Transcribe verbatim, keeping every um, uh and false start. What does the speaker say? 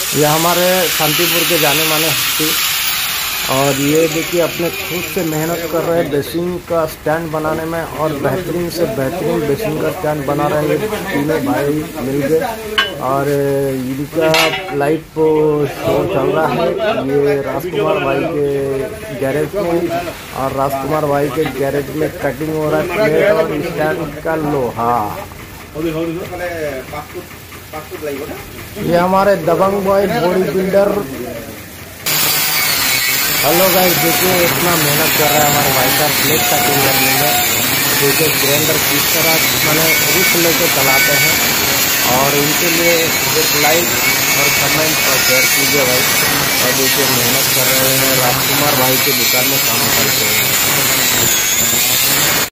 ये हमारे शांतिपुर के जाने माने हस्ती, और ये देखिए अपने खुद से मेहनत कर रहे हैं बेसिन का स्टैंड बनाने में, और बेहतरीन से बेहतरीन बेसिन का स्टैंड बना रहे हैं ये तीनों भाई मिल के। और इनका लाइव शो चल रहा है ये राजकुमार भाई के गैरेज में, और राजकुमार भाई के गैरेज में कटिंग हो रहा है प्लेट और स्टैंड का लोहा। ये हमारे दबंग boy body builder. Hello guys, देखिए इतना मेहनत कर रहा है हमारे भाई साहब प्लेट कटिंग करने में। देखिए ग्राइंडर किस तरह मैंने रिस्क लेके चलाते हैं, और इनके लिए एक लाइक और कमेंट और शेयर कीजिए भाई। और देखिए मेहनत कर रहे हैं, राजकुमार भाई के दुकान में काम करते हैं।